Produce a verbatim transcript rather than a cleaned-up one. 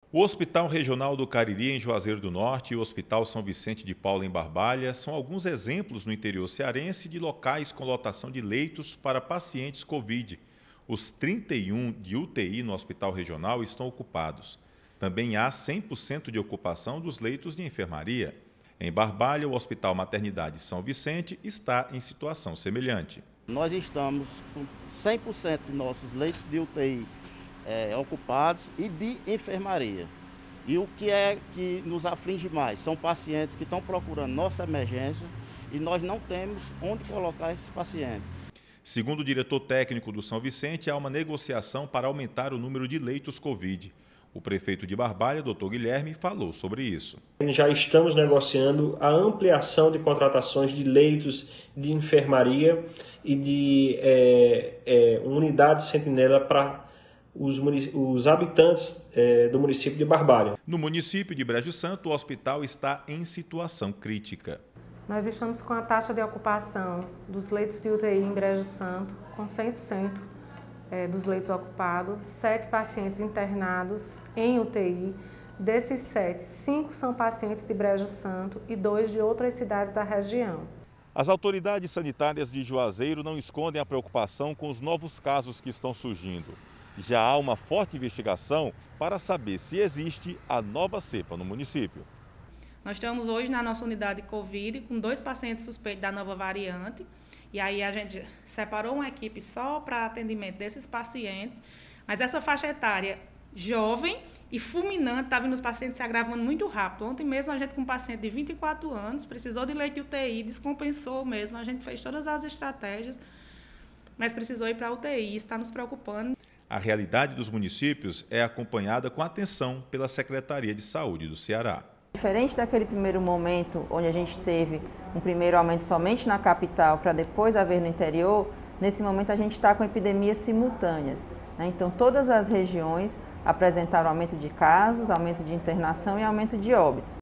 O Hospital Regional do Cariri, em Juazeiro do Norte, e o Hospital São Vicente de Paula, em Barbalha, são alguns exemplos no interior cearense de locais com lotação de leitos para pacientes Covid. Os trinta e um de U T I no Hospital Regional estão ocupados. Também há cem por cento de ocupação dos leitos de enfermaria. Em Barbalha, o Hospital Maternidade São Vicente está em situação semelhante. Nós estamos com cem por cento de nossos leitos de U T I É, ocupados e de enfermaria. E o que é que nos aflige mais? São pacientes que estão procurando nossa emergência e nós não temos onde colocar esses pacientes. Segundo o diretor técnico do São Vicente, há uma negociação para aumentar o número de leitos Covid. O prefeito de Barbalha, doutor Guilherme, falou sobre isso. Já estamos negociando a ampliação de contratações de leitos de enfermaria e de é, é, unidade sentinela para Os, os habitantes é, do município de Barbalha. No município de Brejo Santo, o hospital está em situação crítica. Nós estamos com a taxa de ocupação dos leitos de U T I em Brejo Santo, com cem por cento é, dos leitos ocupados, sete pacientes internados em U T I. Desses sete, cinco são pacientes de Brejo Santo e dois de outras cidades da região. As autoridades sanitárias de Juazeiro não escondem a preocupação com os novos casos que estão surgindo. Já há uma forte investigação para saber se existe a nova cepa no município. Nós estamos hoje na nossa unidade Covid com dois pacientes suspeitos da nova variante. E aí a gente separou uma equipe só para atendimento desses pacientes. Mas essa faixa etária jovem e fulminante está vindo os pacientes se agravando muito rápido. Ontem mesmo a gente com um paciente de vinte e quatro anos precisou de leite de U T I, descompensou mesmo. A gente fez todas as estratégias, mas precisou ir para a U T I, está nos preocupando. A realidade dos municípios é acompanhada com atenção pela Secretaria de Saúde do Ceará. Diferente daquele primeiro momento, onde a gente teve um primeiro aumento somente na capital para depois haver no interior, nesse momento a gente está com epidemias simultâneas. Né? Então todas as regiões apresentaram aumento de casos, aumento de internação e aumento de óbitos.